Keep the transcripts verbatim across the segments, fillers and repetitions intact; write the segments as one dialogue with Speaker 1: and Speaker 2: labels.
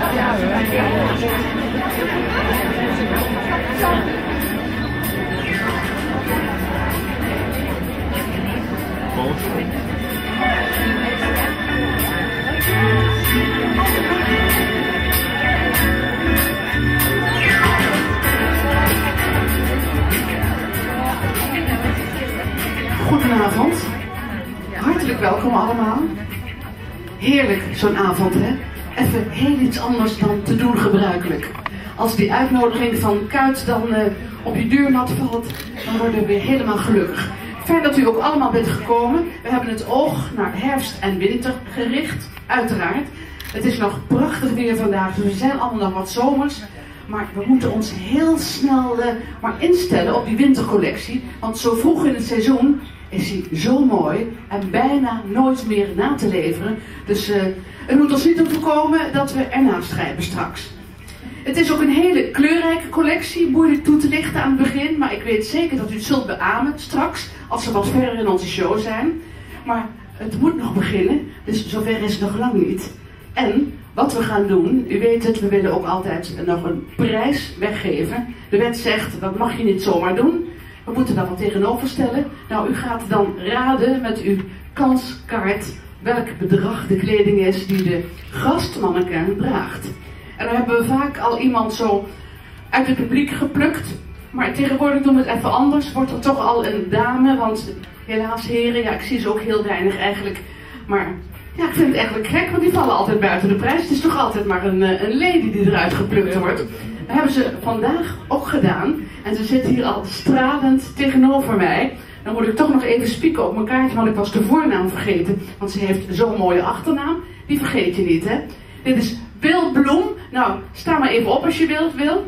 Speaker 1: Goedenavond, hartelijk welkom allemaal. Heerlijk zo'n avond, hè? Even heel iets anders dan te doen gebruikelijk. Als die uitnodiging van Kuit dan uh, op je deurmat valt, dan worden we weer helemaal gelukkig. Fijn dat u ook allemaal bent gekomen. We hebben het oog naar herfst en winter gericht, uiteraard. Het is nog prachtig weer vandaag, dus we zijn allemaal nog wat zomers. Maar we moeten ons heel snel uh, maar instellen op die wintercollectie. Want zo vroeg in het seizoen is hij zo mooi en bijna nooit meer na te leveren. Dus uh, het moet ons niet om voorkomen dat we ernaast schrijven straks. Het is ook een hele kleurrijke collectie, moeilijk toe te lichten aan het begin. Maar ik weet zeker dat u het zult beamen straks, als we wat verder in onze show zijn. Maar het moet nog beginnen, dus zover is het nog lang niet. En wat we gaan doen, u weet het, we willen ook altijd nog een prijs weggeven. De wet zegt, dat mag je niet zomaar doen. We moeten daar wat tegenover stellen. Nou, u gaat dan raden met uw kanskaart welk bedrag de kleding is die de gastmanneken draagt. En dan hebben we vaak al iemand zo uit het publiek geplukt. Maar tegenwoordig doen we het even anders. Wordt er toch al een dame, want helaas heren, ja, ik zie ze ook heel weinig eigenlijk. Maar ja, ik vind het eigenlijk gek, want die vallen altijd buiten de prijs. Het is toch altijd maar een, een lady die eruit geplukt wordt. Dat hebben ze vandaag ook gedaan. En ze zit hier al stralend tegenover mij. Dan moet ik toch nog even spieken op mijn kaartje, want ik was de voornaam vergeten. Want ze heeft zo'n mooie achternaam. Die vergeet je niet, hè. Dit is Wil Bloem. Nou, sta maar even op als je wilt, Wil.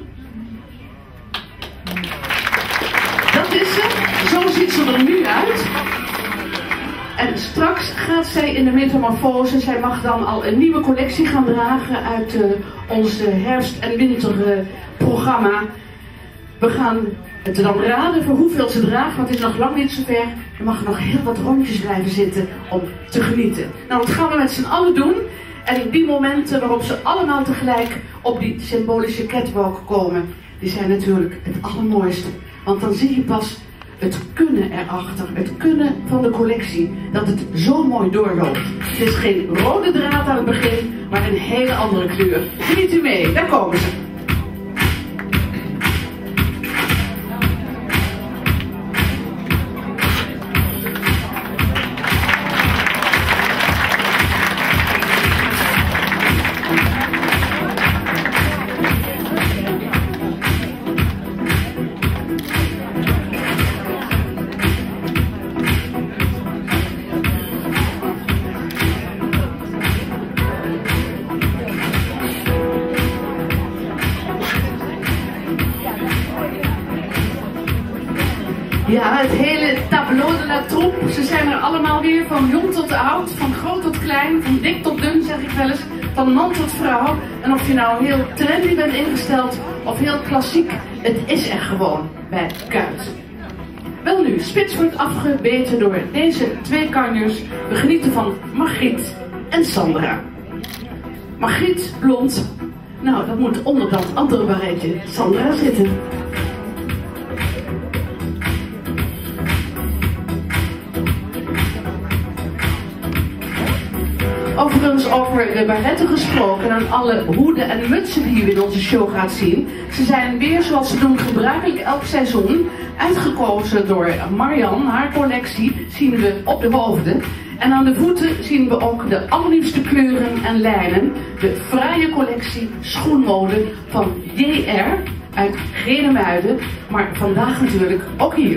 Speaker 1: Dat is ze. Zo ziet ze er nu uit. En straks gaat zij in de metamorfose. Zij mag dan al een nieuwe collectie gaan dragen uit uh, ons uh, herfst- en winterprogramma. Uh, We gaan het dan raden voor hoeveel ze draagt, want het is nog lang niet zover. Er mag nog heel wat rondjes blijven zitten om te genieten. Nou, dat gaan we met z'n allen doen. En die momenten waarop ze allemaal tegelijk op die symbolische catwalk komen, die zijn natuurlijk het allermooiste. Want dan zie je pas het kunnen erachter, het kunnen van de collectie, dat het zo mooi doorloopt. Het is geen rode draad aan het begin, maar een hele andere kleur. Geniet u mee, daar komen ze. Ja, het hele tableau de la troupe. Ze zijn er allemaal weer, van jong tot oud, van groot tot klein, van dik tot dun zeg ik wel eens, van man tot vrouw. En of je nou heel trendy bent ingesteld of heel klassiek, het is er gewoon bij Kuit. Wel nu, spits wordt afgebeten door deze twee kanjers. We genieten van Margriet en Sandra. Margriet, blond. Nou, dat moet onder dat andere barretje Sandra zitten. Overigens, over de barretten gesproken en alle hoeden en mutsen die u in onze show gaat zien. Ze zijn weer, zoals ze doen gebruikelijk elk seizoen, uitgekozen door Marian. Haar collectie zien we op de hoofden. En aan de voeten zien we ook de allerliefste kleuren en lijnen. De fraaie collectie schoenmode van J R uit Genemuiden. Maar vandaag natuurlijk ook hier.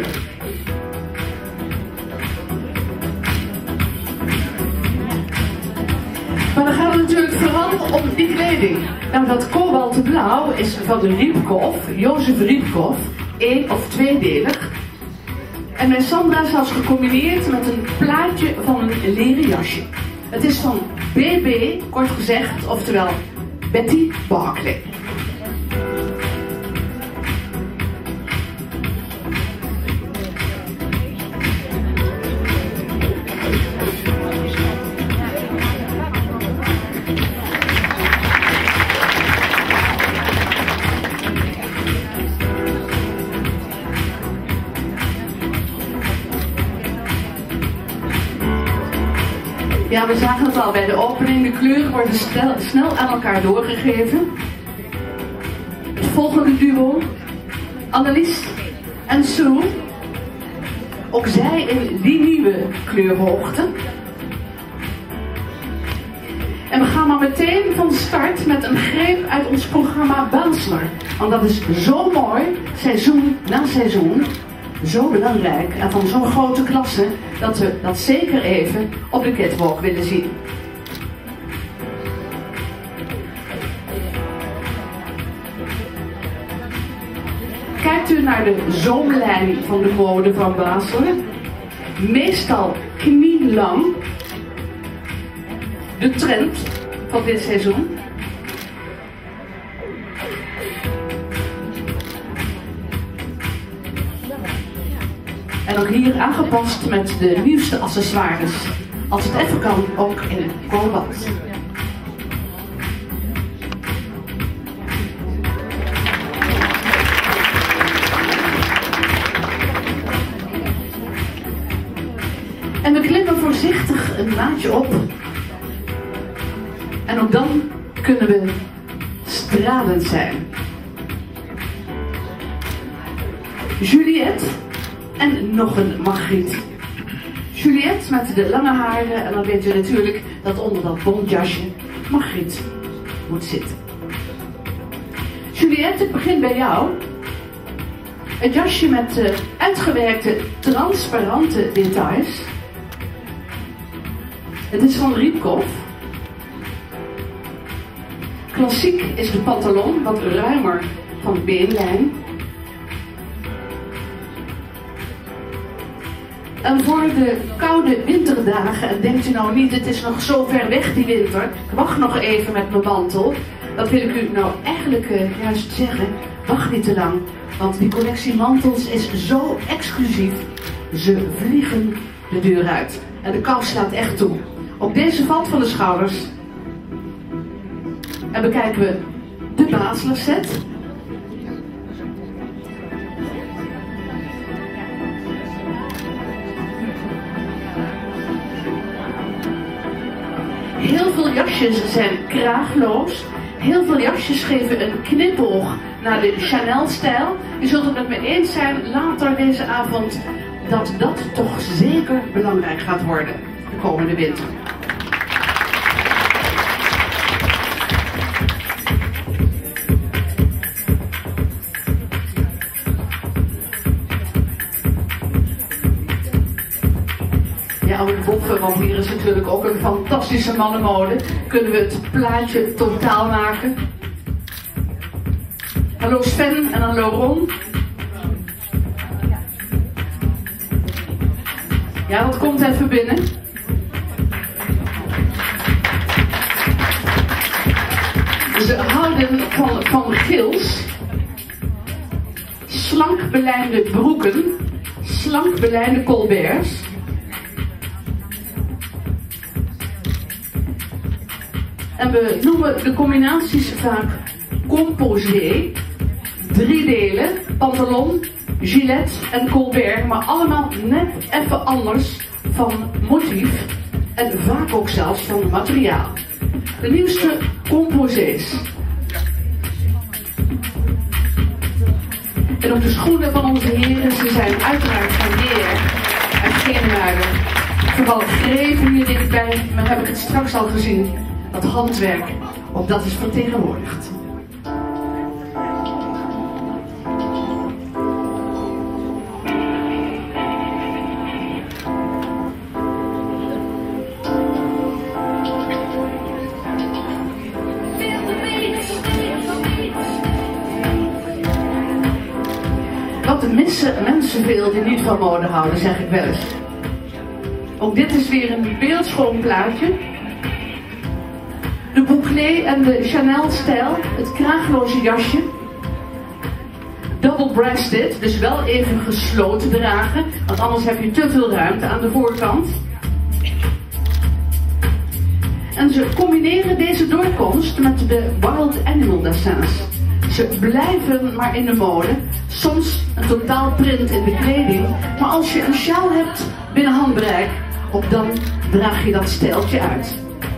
Speaker 1: Maar dan gaat het natuurlijk vooral om die kleding. Nou, dat kobaltblauw is van de Riepkov, Jozef Riepkov, één- of tweedelig. En bij Sandra is zelfs gecombineerd met een plaatje van een leren jasje. Het is van B B, kort gezegd, oftewel Betty Barclay. Ja, we zagen het al bij de opening. De kleuren worden snel, snel aan elkaar doorgegeven. Het volgende duo, Annelies en Sue. Ook zij in die nieuwe kleurhoogte. En we gaan maar meteen van start met een greep uit ons programma Basler. Want dat is zo mooi, seizoen na seizoen. Zo belangrijk en van zo'n grote klasse dat we dat zeker even op de catwalk willen zien. Kijkt u naar de zoomlijn van de mode van Basler, meestal knielang, de trend van dit seizoen. En ook hier aangepast met de nieuwste accessoires. Als het even kan, ook in een koolbad. En we klimmen voorzichtig een maatje op. En ook dan kunnen we stralend zijn. Juliette en nog een Margriet. Juliette met de lange haren en dan weet u natuurlijk dat onder dat bontjasje Margriet moet zitten. Juliette, ik begin bij jou. Het jasje met uh, uitgewerkte transparante details. Het is van Riepkov. Klassiek is de pantalon, wat ruimer van beenlijn. En voor de koude winterdagen, en denkt u nou niet, het is nog zo ver weg die winter, ik wacht nog even met mijn mantel. Dat wil ik u nou eigenlijk uh, juist zeggen, wacht niet te lang. Want die collectie mantels is zo exclusief, ze vliegen de deur uit. En de kou slaat echt toe. Op deze valt van de schouders. En bekijken we de Basler set. Heel veel jasjes zijn kraagloos. Heel veel jasjes geven een knipoog naar de Chanel-stijl. Je zult het met me eens zijn later deze avond dat dat toch zeker belangrijk gaat worden de komende winter. Ja, de boffen, want hier is natuurlijk ook een fantastische mannenmode. Kunnen we het plaatje totaal maken. Hallo Sven en hallo Ron. Ja, dat komt even binnen. Ze houden van, van gils. Slank belijnde broeken. Slank belijnde colberts. En we noemen de combinaties vaak composé. Drie delen, pantalon, gilet en colbert, maar allemaal net even anders van motief en vaak ook zelfs van materiaal. De nieuwste composés. En ook de schoenen van onze heren, ze zijn uiteraard van Heer en geen huiden. Vooral greven hier dichtbij, maar heb ik het straks al gezien. Dat handwerk, ook dat is vertegenwoordigd. Wat missen mensen veel die niet van mode houden, zeg ik wel eens. Ook dit is weer een beeldschoon plaatje. De bouclé en de Chanel-stijl, het kraagloze jasje. Double-breasted, dus wel even gesloten dragen, want anders heb je te veel ruimte aan de voorkant. En ze combineren deze doorkomst met de Wild Animal dessins. Ze blijven maar in de mode, soms een totaal print in de kleding, maar als je een sjaal hebt binnen handbereik, Op dan draag je dat stijltje uit.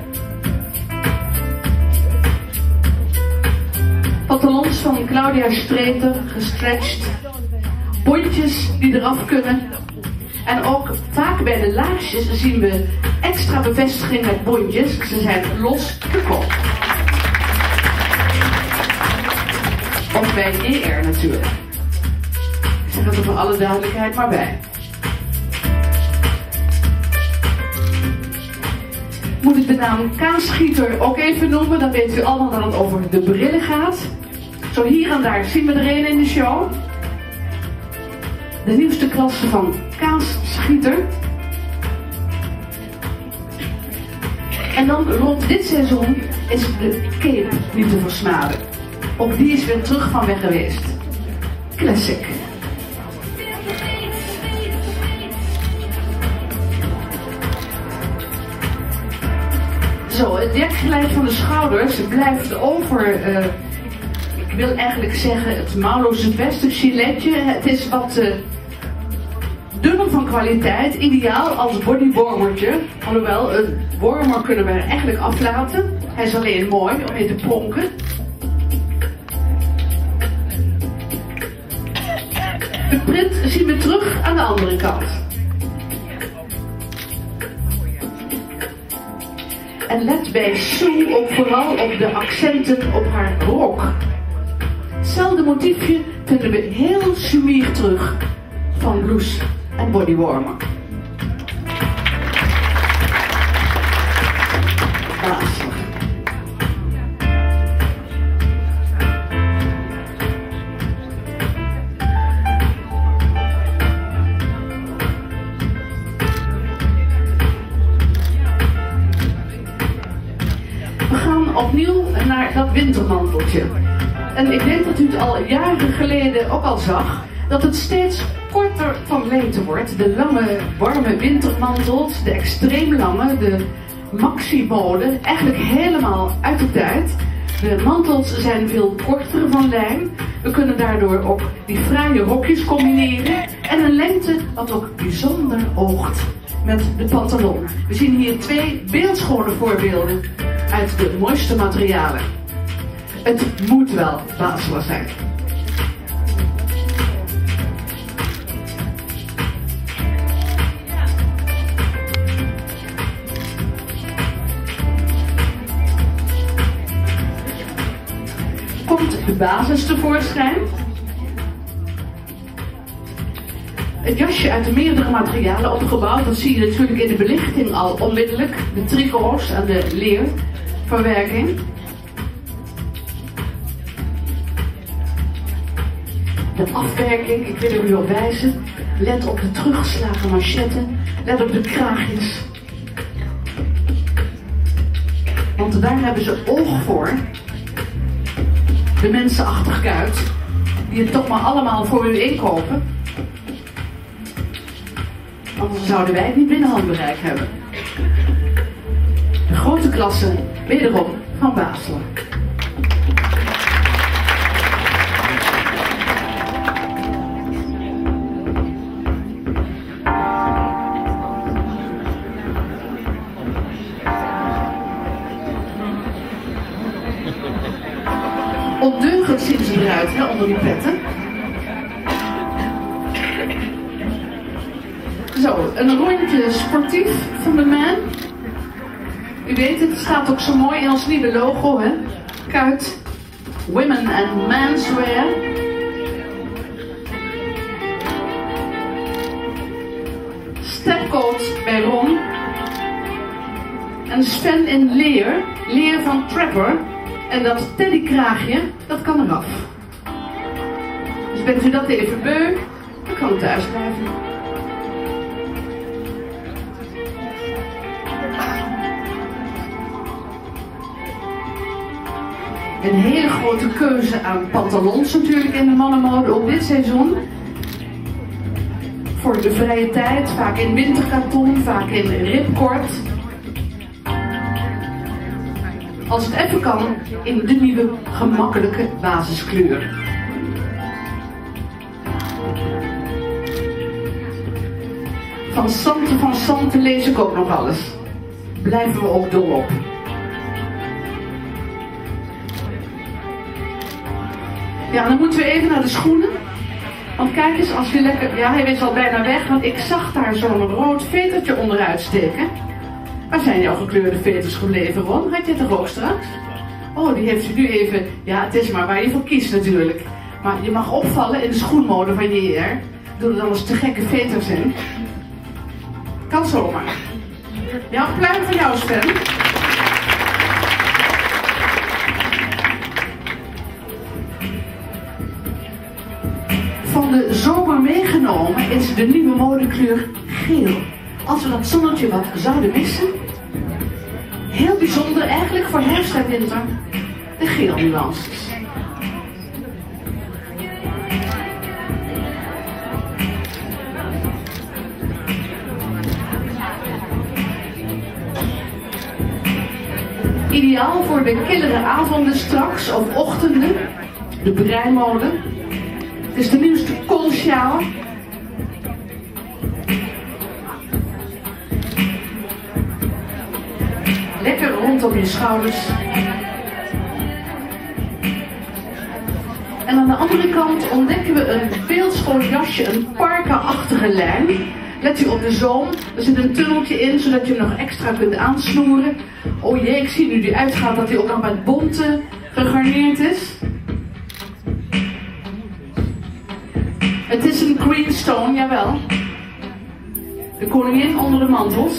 Speaker 1: Pantalons van Claudia Streeter, gestretched. Bontjes die eraf kunnen. En ook vaak bij de laarsjes zien we extra bevestiging met bontjes. Ze zijn los te koop. Of bij E R natuurlijk. Ik zeg het er voor alle duidelijkheid maar bij. Moet ik de naam kaasschieter ook even noemen, dan weet u allemaal dat het over de brillen gaat. Zo hier en daar zien we er een in de show. De nieuwste klasse van kaasschieter. En dan rond dit seizoen is de cape niet te versmaden. Ook die is weer terug van weg geweest. Classic. Zo, het dekgeleid van de schouders blijft over, uh, ik wil eigenlijk zeggen, het mouwloze vest, het giletje. Het is wat uh, dunner van kwaliteit, ideaal als bodywarmertje. Alhoewel, een warmer kunnen we er eigenlijk aflaten. Hij is alleen mooi om mee te plonken. De print zien we terug aan de andere kant. En let bij Sue ook vooral op de accenten op haar rok. Hetzelfde motiefje vinden we heel sumier terug van blouse en bodywarmer. Basler. Opnieuw naar dat wintermanteltje. En ik denk dat u het al jaren geleden ook al zag, dat het steeds korter van lengte wordt. De lange, warme wintermantels, de extreem lange, de maxi-mode, eigenlijk helemaal uit de tijd. De mantels zijn veel korter van lijn. We kunnen daardoor ook die fraaie rokjes combineren. En een lengte wat ook bijzonder oogt met de pantalon. We zien hier twee beeldschone voorbeelden uit de mooiste materialen. Het moet wel Basler zijn. Komt de basis tevoorschijn. Het jasje uit de meerdere materialen opgebouwd, dat zie je natuurlijk in de belichting al onmiddellijk. De tricots en de leerverwerking. De afwerking, ik wil er u op wijzen. Let op de teruggeslagen manchetten. Let op de kraagjes. Want daar hebben ze oog voor. De mensen achter Kuit, die het toch maar allemaal voor u inkopen. Anders zouden wij het niet binnen handbereik hebben. De grote klasse, wederom van Basler. Ondeugend zien ze eruit, hè, onder die petten. Zo, een rondje sportief van de man. U weet het, het staat ook zo mooi in ons nieuwe logo, hè. Kuit, Women and Menswear. Stepcoat bij Ron. En Sven in leer, leer van Trapper. En dat teddykraagje, dat kan eraf. Dus bent u dat even beu, dan kan het thuis blijven. Een hele grote keuze aan pantalons natuurlijk in de mannenmode op dit seizoen. Voor de vrije tijd, vaak in winterkarton, vaak in ripkort. Als het even kan, in de nieuwe gemakkelijke basiskleur. Van Sante van Sante lees ik ook nog alles. Blijven we ook dol op. Ja, dan moeten we even naar de schoenen. Want kijk eens, als je lekker... Ja, hij is al bijna weg, want ik zag daar zo'n rood vetertje onderuit steken. Waar zijn jouw gekleurde veters gebleven, Ron? Had je het toch ook straks? Oh, die heeft u nu even... Ja, het is maar waar je voor kiest natuurlijk. Maar je mag opvallen in de schoenmode van J R. Doe er dan eens te gekke veters in. Kan zomaar. Ja, een pluim van jou, Sven. Van de zomer meegenomen is de nieuwe modekleur geel. Als we dat zonnetje wat zouden missen. Heel bijzonder eigenlijk voor herfst en winter. De geel nuances. Ideaal voor de killere avonden straks of ochtenden. De breimode. Het is de nieuwste koolsjaal. Lekker rond op je schouders. En aan de andere kant ontdekken we een beeldschoon jasje, een parka-achtige lijn. Let u op de zoom, er zit een tunneltje in, zodat je hem nog extra kunt aansnoeren. Oh jee, ik zie nu die uitgaat dat hij ook nog met bonten gegarneerd is. Het is een greenstone, jawel. De koningin onder de mantels.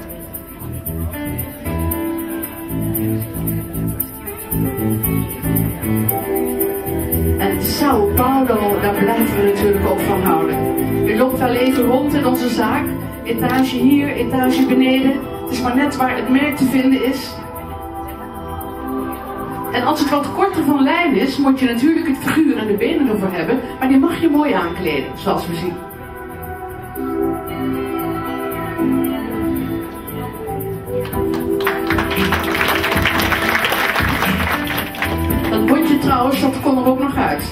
Speaker 1: En Sao Paulo, daar blijven we natuurlijk ook van houden. U loopt wel even rond in onze zaak. Etage hier, etage beneden. Het is maar net waar het merk te vinden is. En als het wat korter van lijn is, moet je natuurlijk het figuur en de benen ervoor hebben. Maar die mag je mooi aankleden, zoals we zien. Dat bondje trouwens, dat kon er ook nog uit.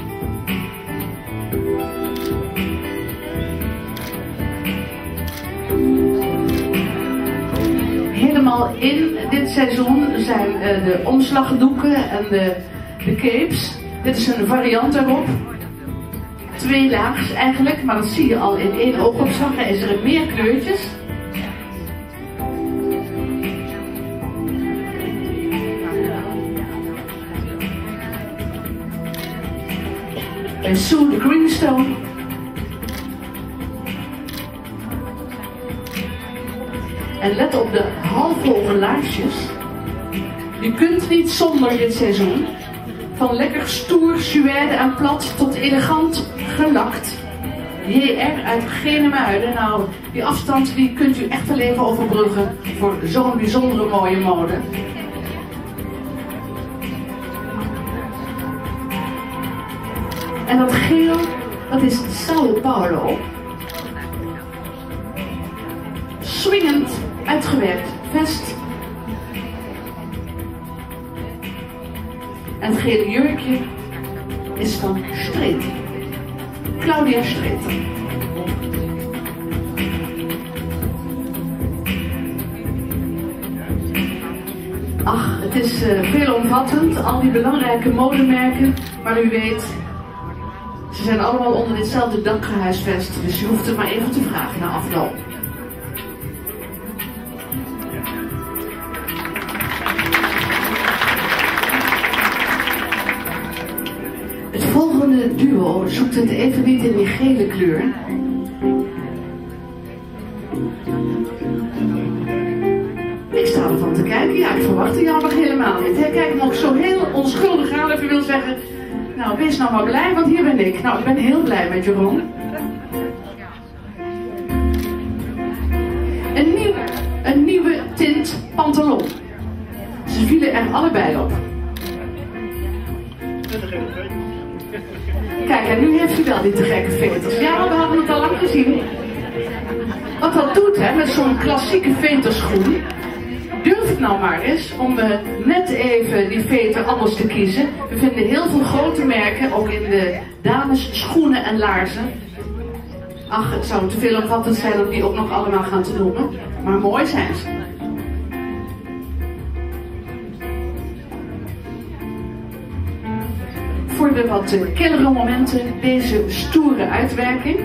Speaker 1: Helemaal in dit seizoen zijn uh, de omslagdoeken en de, de capes. Dit is een variant daarop. Twee laags eigenlijk, maar dat zie je al in één oogopslag. Er is er meer kleurtjes. En Sue de Greenstone. En let op de halfhoge laarsjes. Je kunt niet zonder dit seizoen. Van lekker stoer, suède en plat tot elegant gelakt. J R uit Genemuiden. Nou, die afstand die kunt u echt wel even overbruggen voor zo'n bijzondere mooie mode. En dat geel, dat is Sao Paulo. Swingend uitgewerkt vest. En het gele jurkje is van Street. Claudia Street. Ach, het is uh, veelomvattend, al die belangrijke modemerken, maar u weet, ze zijn allemaal onder ditzelfde dak gehuisvest, dus je hoeft het maar even te vragen na afloop. Het volgende duo zoekt het even niet in die gele kleur. Ik sta ervan te kijken, ja, ik verwachtte jou nog helemaal niet. Hij kijkt me ook zo heel onschuldig aan of je wil zeggen, nou wees nou maar blij, want hier ben ik. Nou, ik ben heel blij met Jeroen. Een nieuwe, een nieuwe tint pantalon. Ze vielen er allebei op. Kijk, en nu heeft u wel die te gekke veters. Ja, we hadden het al lang gezien. Wat dat doet, hè, met zo'n klassieke veterschoen. Durf het nou maar eens om uh, net even die veter anders te kiezen. We vinden heel veel grote merken, ook in de dames schoenen en laarzen. Ach, het zou te veel omvattend zijn om die ook nog allemaal gaan te noemen. Maar mooi zijn ze. Voor de wat killere momenten deze stoere uitwerking.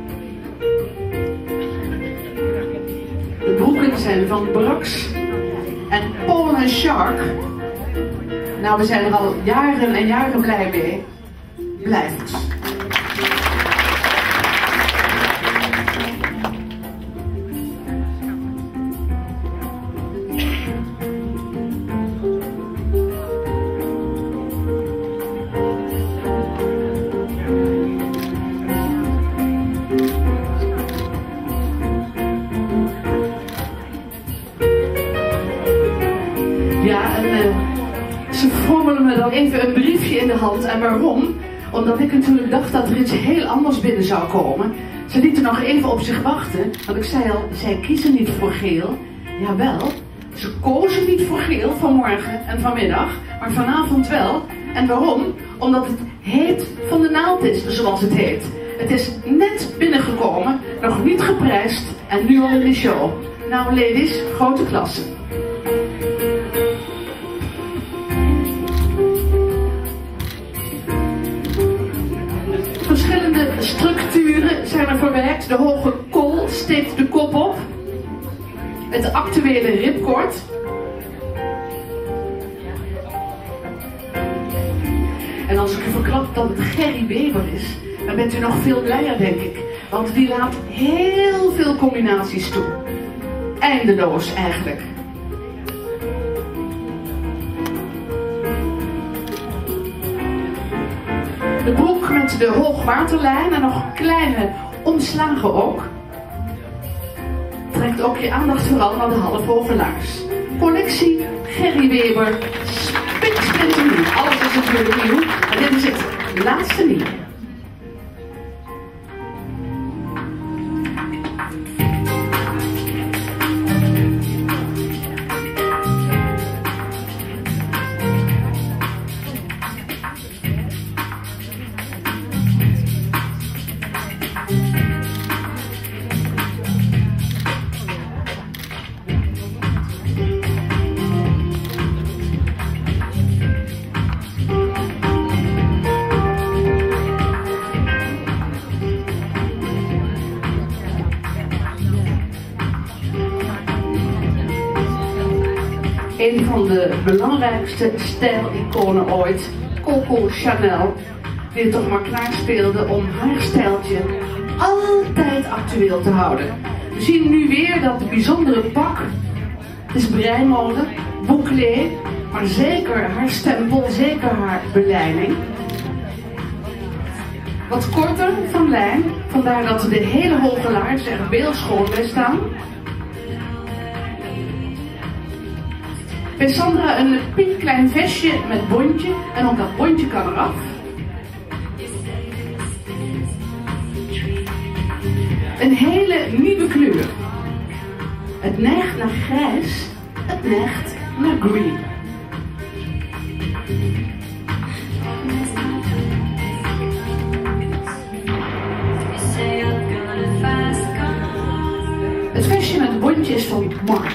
Speaker 1: De broeken zijn van Brax en Paul en Shark. Nou, we zijn er al jaren en jaren blij mee. Blijft. Ja, en uh, ze frommelen me dan even een briefje in de hand. En waarom? Omdat ik natuurlijk dacht dat er iets heel anders binnen zou komen. Ze lieten nog even op zich wachten. Want ik zei al, zij kiezen niet voor geel. Jawel, ze kozen niet voor geel vanmorgen en vanmiddag. Maar vanavond wel. En waarom? Omdat het heet van de naald is, zoals het heet. Het is net binnengekomen, nog niet geprijsd en nu al in de show. Nou ladies, grote klasse. Verschillende structuren zijn er verwerkt. De hoge kool steekt de kop op. Het actuele ripcord. En als ik u verklap dat het Gerry Weber is, dan bent u nog veel blijer, denk ik. Want die laat heel veel combinaties toe. Eindeloos eigenlijk. De broek met de hoogwaterlijn en nog kleine omslagen ook. Trekt ook je aandacht vooral naar de halfhoge laars. Collectie Gerry Weber, spiksplinternieuw. Alles is natuurlijk nieuw, maar dit is het laatste nieuw. Een van de belangrijkste stijliconen ooit, Coco Chanel, die het toch maar klaar speelde om haar stijltje altijd actueel te houden. We zien nu weer dat bijzondere pak. Het is breimode, bouclé, maar zeker haar stempel, zeker haar belijning. Wat korter van lijn, vandaar dat de hele hoge laars er beeldschoon bij staan. Bij Sandra een piepklein vestje met bontje en ook dat bontje kan eraf. Een hele nieuwe kleur. Het neigt naar grijs, het neigt naar green. Het vestje met bontje is van Mark.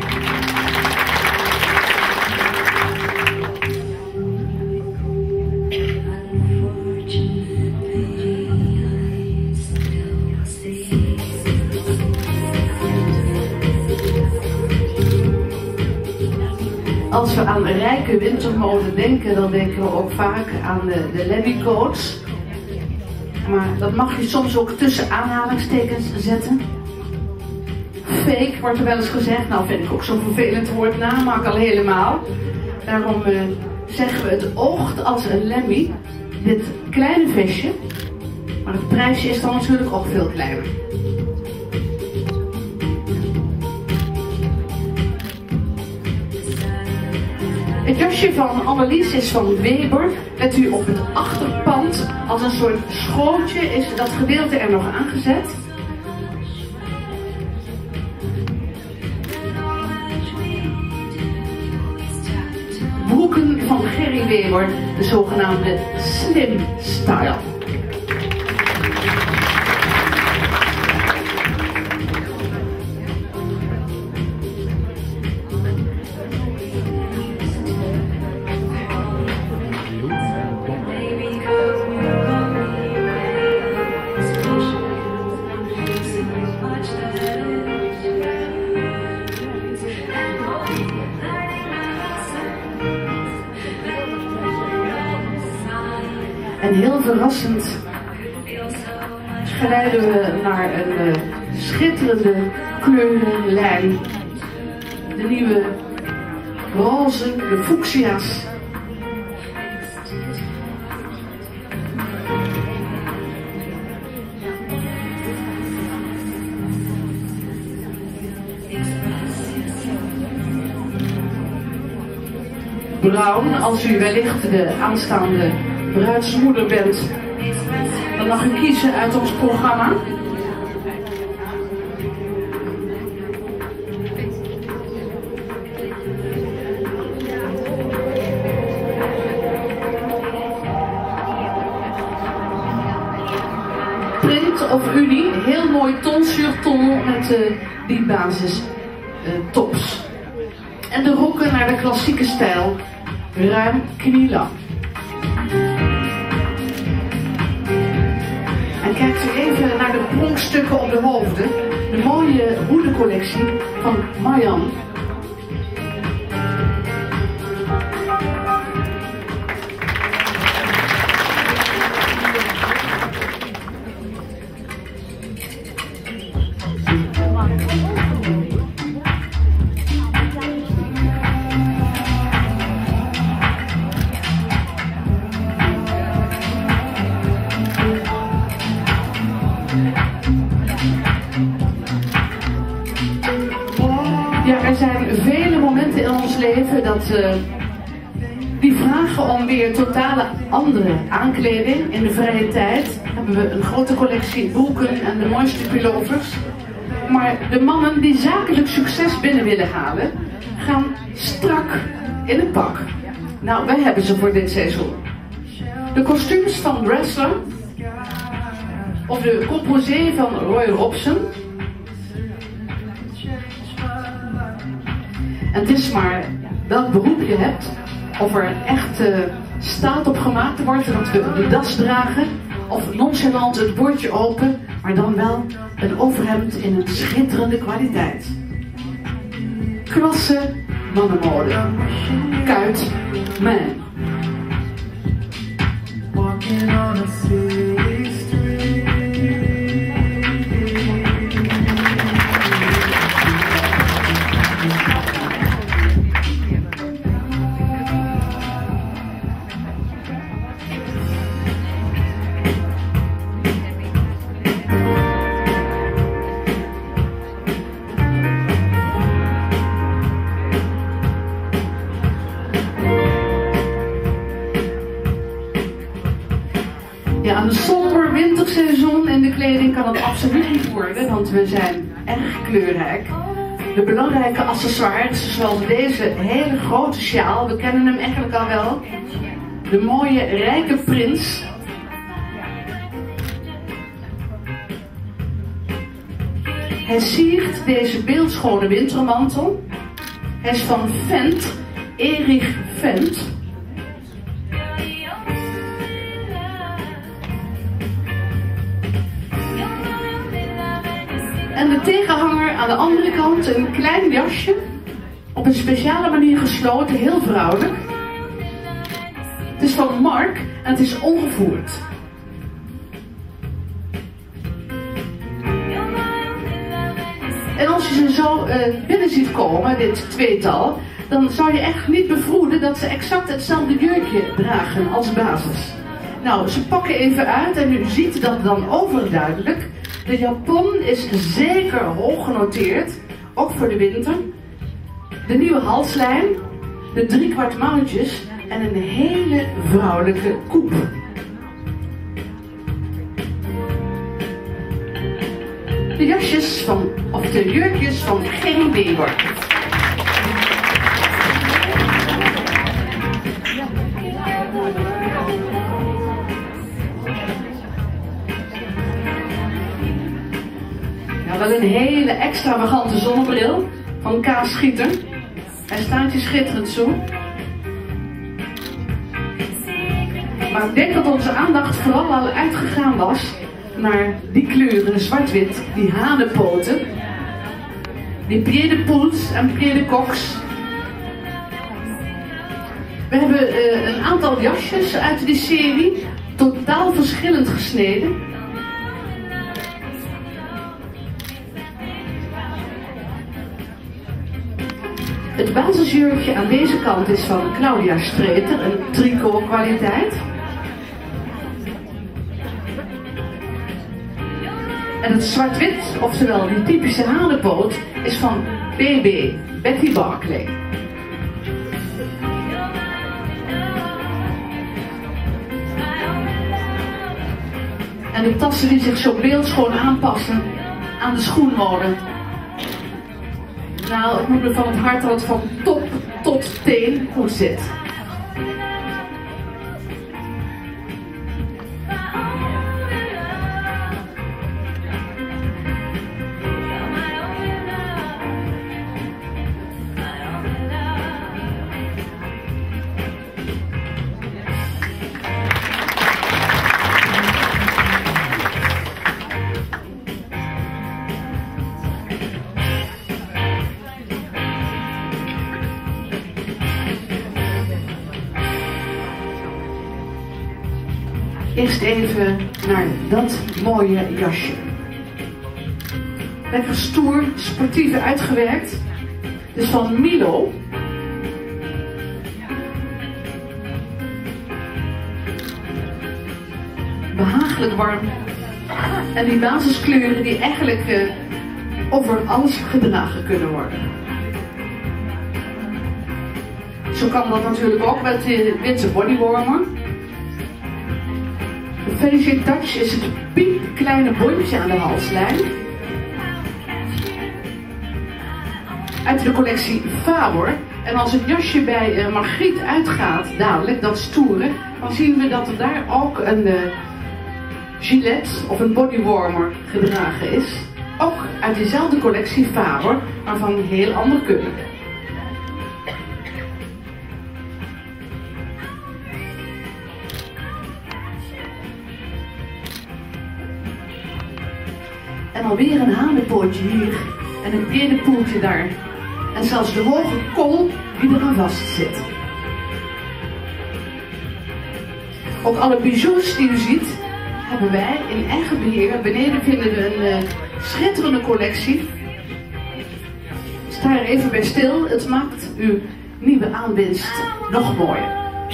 Speaker 1: Als we aan rijke wintermode denken, dan denken we ook vaak aan de, de labbycoats. Maar dat mag je soms ook tussen aanhalingstekens zetten. Fake wordt er wel eens gezegd. Nou, vind ik ook zo'n vervelend woord, namaak al helemaal. Daarom uh, zeggen we, het oogt als een labby. Dit kleine vestje. Maar het prijsje is dan natuurlijk ook veel kleiner. Het jasje van Annelies is van Weber. Let u op het achterpand. Als een soort schootje is dat gedeelte er nog aangezet. Broeken van Gerry Weber, de zogenaamde Slim Style. En heel verrassend geleiden we naar een uh, schitterende kleurenlijn. De nieuwe roze, de fuchsia's. Bruin, als u wellicht de aanstaande bruidsmoeder bent, dan mag u kiezen uit ons programma. Print of Unie, heel mooi ton sur ton met uh, die basis uh, tops. En de rokken naar de klassieke stijl, ruim knielang. En kijkt u even naar de pronkstukken op de hoofden, de mooie hoedencollectie van Marjan. Ja, er zijn vele momenten in ons leven dat uh, die vragen om weer totale andere aankleding. In de vrije tijd hebben we een grote collectie boeken en de mooiste pullovers. Maar de mannen die zakelijk succes binnen willen halen, gaan strak in het pak. Nou, wij hebben ze voor dit seizoen. De kostuums van Dressler, of de composé van Roy Robson. En het is maar welk beroep je hebt, of er echt uh, staat op gemaakt wordt dat we de das dragen, of nonchalant het bordje open, maar dan wel een overhemd in een schitterende kwaliteit. Klasse mannenmode. Kuit man. Ja, een somber winterseizoen in de kleding kan het absoluut niet worden, want we zijn erg kleurrijk. De belangrijke accessoires, zoals deze hele grote sjaal, we kennen hem eigenlijk al wel. De mooie rijke prins. Hij siert deze beeldschone wintermantel. Hij is van Fendt, Erich Fendt. En de tegenhanger aan de andere kant, een klein jasje, op een speciale manier gesloten, heel vrouwelijk. Het is van Mark en het is ongevoerd. En als je ze zo uh, binnen ziet komen, dit tweetal, dan zou je echt niet bevroeden dat ze exact hetzelfde jurkje dragen als basis. Nou, ze pakken even uit en u ziet dat dan overduidelijk. De japon is zeker hoog genoteerd, ook voor de winter. De nieuwe halslijn, de driekwart mouwtjes en een hele vrouwelijke koep. De jasjes van, of de jurkjes van Gerry Weber. Ja, wel een hele extravagante zonnebril van Kaas Schieter. Hij staat je schitterend zo. Maar ik denk dat onze aandacht vooral al uitgegaan was naar die kleuren, zwart-wit, die hanenpoten, die pied de pouls en pied de coq. We hebben uh, een aantal jasjes uit die serie. totaal verschillend gesneden. Het basisjurkje aan deze kant is van Claudia Streeter, een tricot kwaliteit. En het zwart-wit, oftewel die typische hanepoot, is van B B, Betty Barclay. En de tassen die zich zo beeldschoon aanpassen aan de schoenmode. Nou, ik moet me van het hart dat het van top tot teen goed zit. Eerst even naar dat mooie jasje. Lekker stoer, sportief uitgewerkt. Het is van Milo. Behagelijk warm. En die basiskleuren die eigenlijk uh, over alles gedragen kunnen worden. Zo kan dat natuurlijk ook met de witte bodywarmer. De finishing touch is het piepkleine bondje aan de halslijn. Uit de collectie Faber. En als het jasje bij uh, Margriet uitgaat, dadelijk, dat stoere, dan zien we dat er daar ook een uh, gilet of een bodywarmer gedragen is. Ook uit diezelfde collectie Faber, maar van een heel ander kunnen. En alweer een hanenpootje hier en een peerdepoeltje daar. En zelfs de hoge kool die eraan vast zit. Ook alle bijoux die u ziet, hebben wij in eigen beheer. Beneden vinden we een uh, schitterende collectie. Sta er even bij stil, het maakt uw nieuwe aanwinst nog mooier.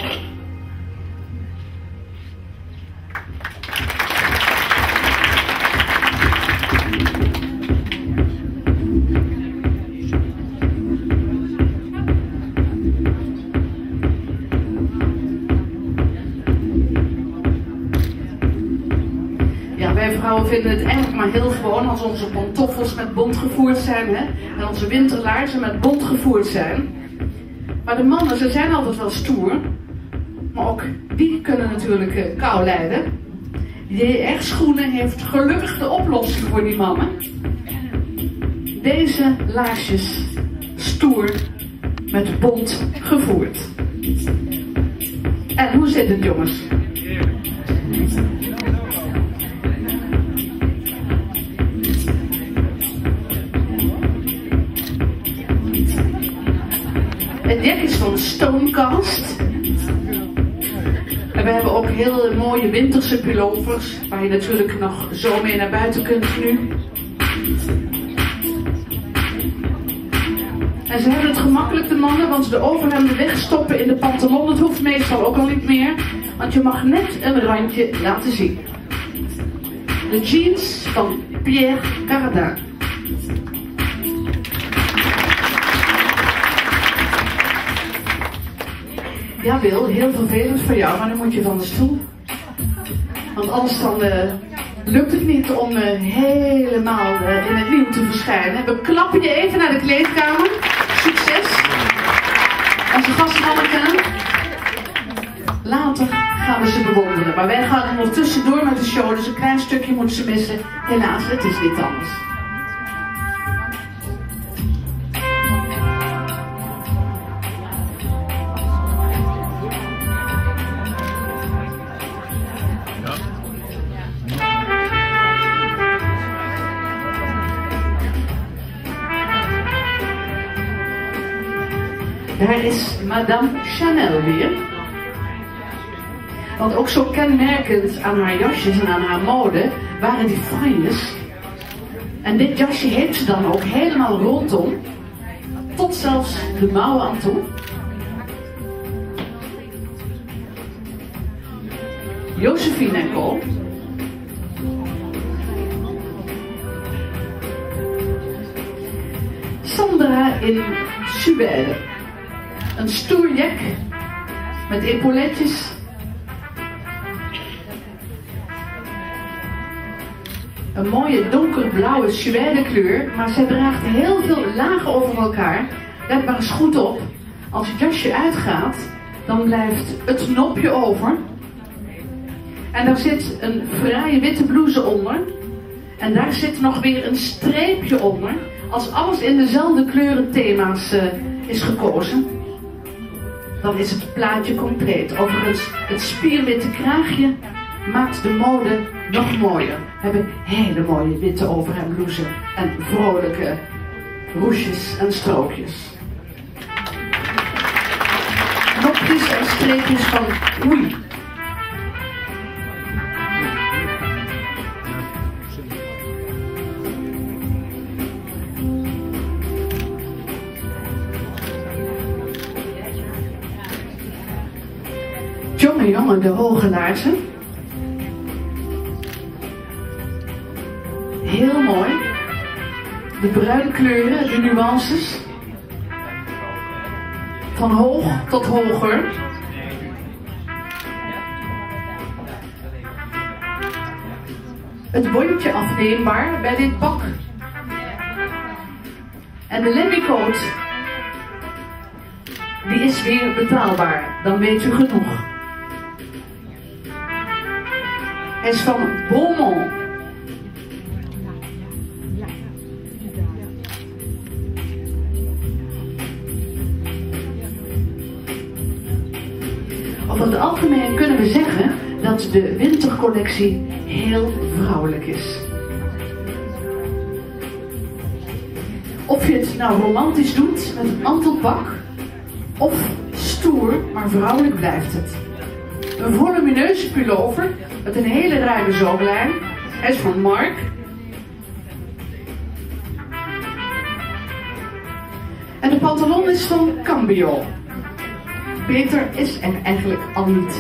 Speaker 1: Wij vrouwen vinden het eigenlijk maar heel gewoon als onze pantoffels met bont gevoerd zijn, hè? En onze winterlaarzen met bont gevoerd zijn. Maar de mannen, ze zijn altijd wel stoer, maar ook die kunnen natuurlijk uh, kou lijden. D R Schoenen heeft gelukkig de oplossing voor die mannen. Deze laarsjes stoer met bont gevoerd. En hoe zit het, jongens? Het nek is van Stonecast. En we hebben ook heel mooie winterse pullovers, waar je natuurlijk nog zo mee naar buiten kunt nu. En ze hebben het gemakkelijk, de mannen, want de overhemden wegstoppen in de pantalon, dat hoeft meestal ook al niet meer, want je mag net een randje laten zien. De jeans van Pierre Cardin. Ja, Wil, heel vervelend voor jou, maar dan moet je van de stoel. Want anders dan uh, lukt het niet om uh, helemaal uh, in het nieuw te verschijnen. We klappen je even naar de kleedkamer. Succes. Onze gastmannen kennen. Later gaan we ze bewonderen. Maar wij gaan ondertussen door met de show, dus een klein stukje moeten ze missen. Helaas, het is niet anders. Daar is Madame Chanel weer. Want ook zo kenmerkend aan haar jasjes en aan haar mode waren die franjes. En dit jasje heeft ze dan ook helemaal rondom, tot zelfs de mouwen aan toe. Josephine en Co. Sandra in Suède. Een stoer jek met epauletjes. Een mooie donkerblauwe Suède kleur, maar zij draagt heel veel lagen over elkaar. Let maar eens goed op. Als het jasje uitgaat, dan blijft het nopje over. En daar zit een fraaie witte blouse onder. En daar zit nog weer een streepje onder. Als alles in dezelfde kleurenthema's uh, is gekozen, dan is het plaatje compleet. Overigens, het spierwitte kraagje maakt de mode nog mooier. We hebben hele mooie witte overhemdblouses en vrolijke roesjes en strookjes. Nopjes en streepjes van oei. Jonge jongen, de hoge laarzen. Heel mooi. De bruinkleuren, de nuances. Van hoog tot hoger. Het bondje afneembaar bij dit pak. En de lemmicoat, die is weer betaalbaar. Dan weet u genoeg. Hij is van Beaumont. Over het algemeen kunnen we zeggen dat de wintercollectie heel vrouwelijk is. Of je het nou romantisch doet met een mantelpak, of stoer, maar vrouwelijk blijft het. Een volumineuze pullover met een hele ruime zooglijn. Hij is van Mark. En de pantalon is van Cambio. Beter is er eigenlijk al niet.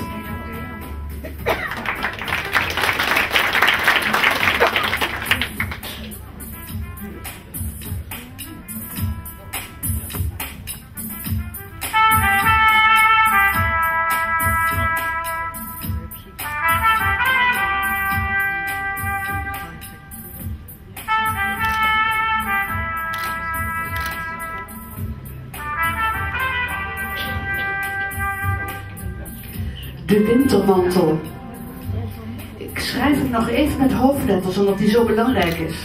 Speaker 1: De wintermantel. Ik schrijf hem nog even met hoofdletters, omdat die zo belangrijk is.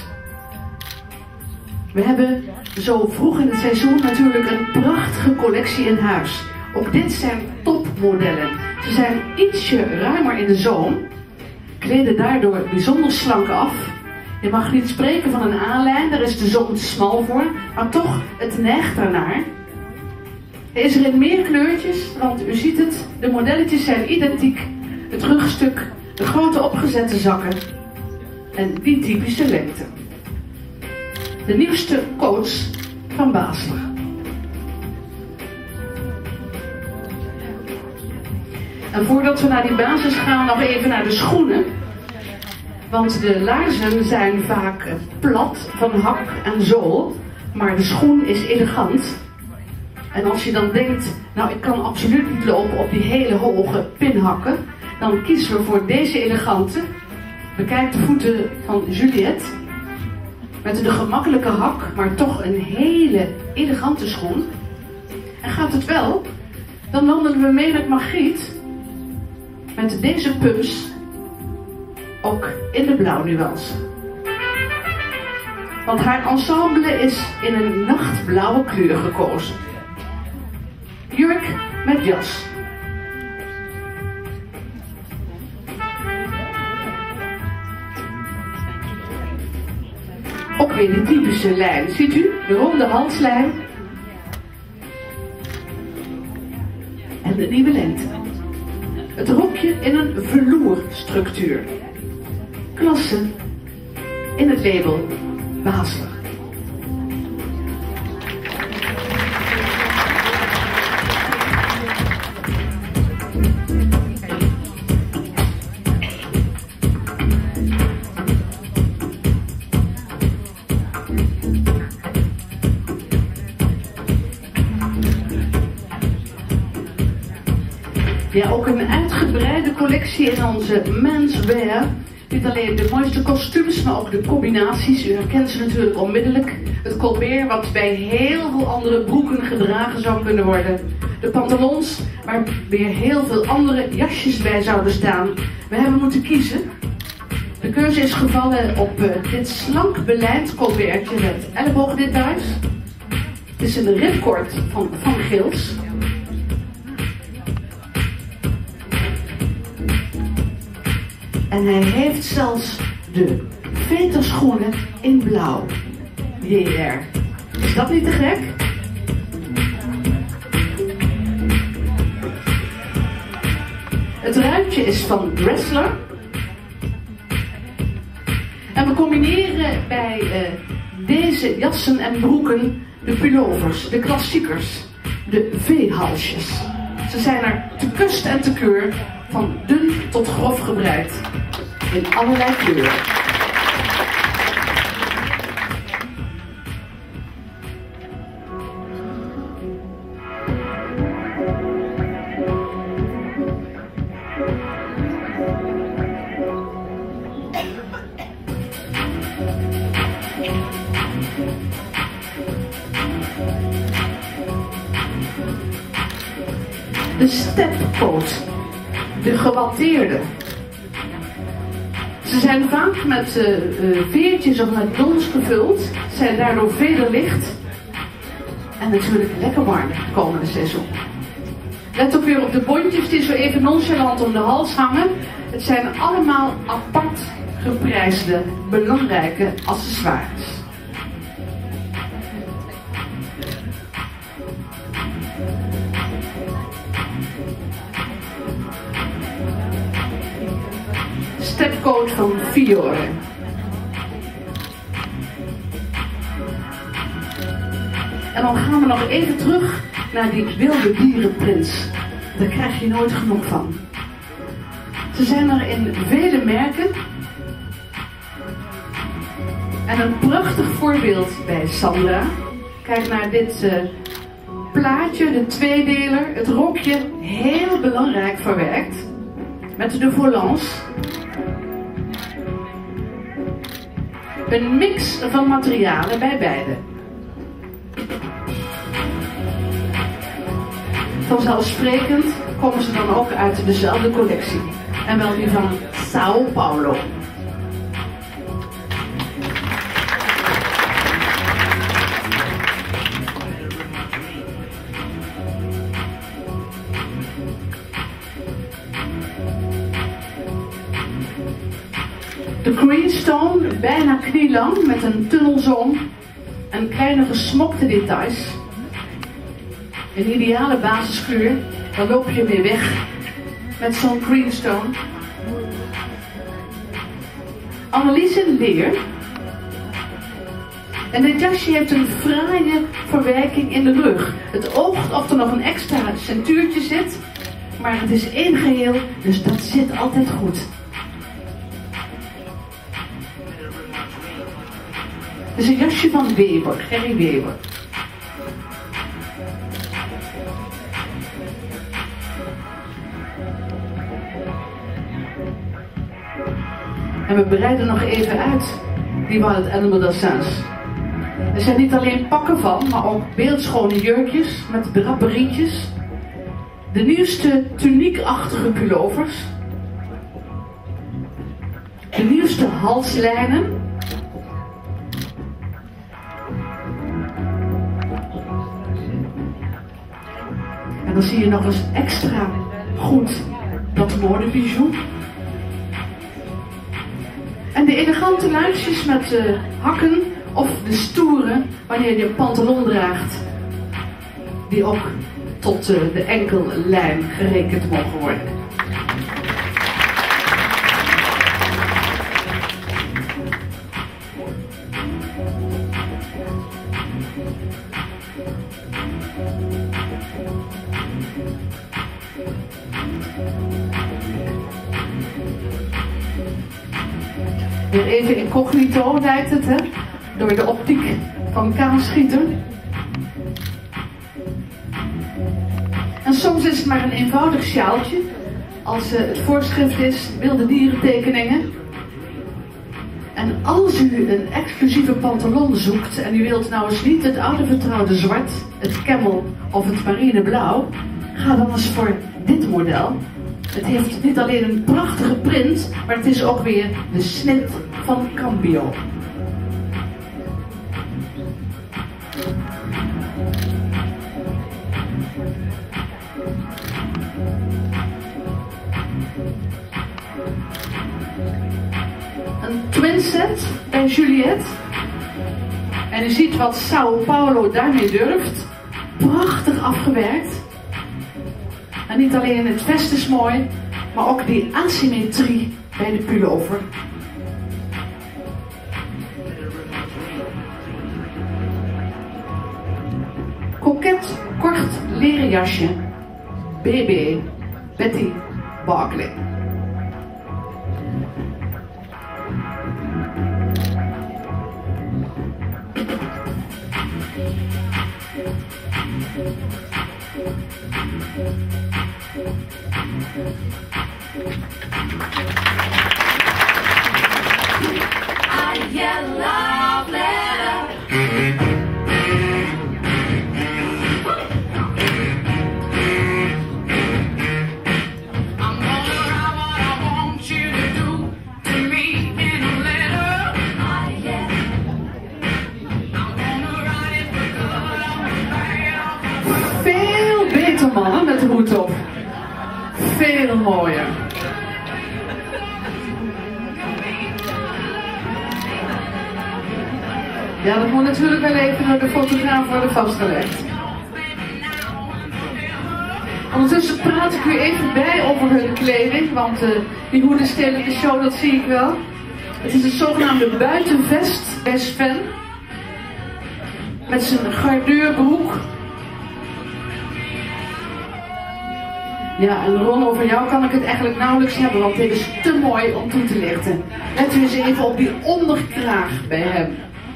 Speaker 1: We hebben zo vroeg in het seizoen natuurlijk een prachtige collectie in huis. Ook dit zijn topmodellen. Ze zijn ietsje ruimer in de zoom, kleden daardoor bijzonder slank af. Je mag niet spreken van een aanlijn, daar is de zoom te smal voor, maar toch, het neigt daarnaar. Hij is er in meer kleurtjes, want u ziet het, de modelletjes zijn identiek. Het rugstuk, de grote opgezette zakken en die typische lengte. De nieuwste coats van Basler. En voordat we naar die basis gaan, nog even naar de schoenen. Want de laarzen zijn vaak plat van hak en zool, maar de schoen is elegant. En als je dan denkt, nou ik kan absoluut niet lopen op die hele hoge pinhakken, dan kiezen we voor deze elegante. Bekijk de voeten van Juliette. Met de gemakkelijke hak, maar toch een hele elegante schoen. En gaat het wel, dan wandelen we mee met Margriet. Met deze pumps, ook in de blauwnuance. Want haar ensemble is in een nachtblauwe kleur gekozen. Jurk met jas. Ook weer de typische lijn. Ziet u? De ronde halslijn. En de nieuwe lengte. Het rokje in een velourstructuur. Klasse in het label Basler. Ja, ook een uitgebreide collectie in onze menswear. Niet alleen de mooiste kostuums, maar ook de combinaties. U herkent ze natuurlijk onmiddellijk. Het colbert, wat bij heel veel andere broeken gedragen zou kunnen worden. De pantalons, waar weer heel veel andere jasjes bij zouden staan. We hebben moeten kiezen. De keuze is gevallen op uh, dit slank belijnd colbertje met elleboogdetails. Het is een ripcord van Van Gils. En hij heeft zelfs de veterschoenen in blauw. J R. Is dat niet te gek? Het ruitje is van Dressler. En we combineren bij uh, deze jassen en broeken de pullovers, de klassiekers, de V-halsjes. Ze zijn er te kust en te keur, van dun tot grof gebreid, in allerlei kleuren. De stepcoat, de gewatteerde. Ze zijn vaak met uh, uh, veertjes of met dons gevuld, zijn daardoor vederlicht en natuurlijk lekker warm het komende seizoen. Let ook weer op de bondjes die zo even nonchalant om de hals hangen. Het zijn allemaal apart geprijsde, belangrijke accessoires. Stepcoat van Fiore. En dan gaan we nog even terug naar die wilde dierenprins. Daar krijg je nooit genoeg van. Ze zijn er in vele merken. En een prachtig voorbeeld bij Sandra. Kijk naar dit uh, plaatje, de tweedeler. Het rokje, heel belangrijk verwerkt. Met de volants. Een mix van materialen bij beide. Vanzelfsprekend komen ze dan ook uit dezelfde collectie. En wel die van Sao Paulo. De Greenstone, bijna knielang met een tunnelzoom en kleine gesmokte details. Een ideale basiskleur, dan loop je weer weg met zo'n Greenstone. Annelies in leer. En dit jasje heeft een fraaie verwerking in de rug. Het oogt of er nog een extra centuurtje zit, maar het is één geheel, dus dat zit altijd goed. Het is een jasje van Weber, Gerry Weber. En we breiden nog even uit die Wild Animal Dassins. Er zijn niet alleen pakken van, maar ook beeldschone jurkjes met draperietjes. De nieuwste tuniekachtige pullovers. De nieuwste halslijnen. En dan zie je nog eens extra goed dat modebijou. En de elegante luiksjes met uh, hakken of de stoere wanneer je een pantalon draagt. Die ook tot uh, de enkellijn gerekend mogen worden. Weer even incognito lijkt het, hè? Door de optiek van kaasschieter. En soms is het maar een eenvoudig sjaaltje. Als uh, het voorschrift is wilde dierentekeningen. En als u een exclusieve pantalon zoekt en u wilt nou eens niet het oude vertrouwde zwart, het camel of het marineblauw, ga dan eens voor dit model. Het heeft niet alleen een prachtige print, maar het is ook weer de snit van Cambio. Een twin set bij Juliette. En u ziet wat Sao Paulo daarmee durft. Prachtig afgewerkt. En niet alleen het vest is mooi, maar ook die asymmetrie bij de pullover. Koket kort leren jasje. B B Betty Barclay.
Speaker 2: I get love letter. I'm gonna write what I want you to do to me in a letter. I get. I'm gonna write it for good. I'm gonna
Speaker 1: Veel beter mannen met de hoed op. Veel mooier. Ja, dat moet natuurlijk wel even door de fotograaf worden vastgelegd. Ondertussen praat ik u even bij over hun kleding, want uh, die hoeden stelen de show, dat zie ik wel. Het is een zogenaamde buitenvest bij Sven. Met zijn gardeurbroek. Ja, en Ron, over jou kan ik het eigenlijk nauwelijks hebben, want dit is te mooi om toe te lichten. Let u eens even op die onderkraag bij hem.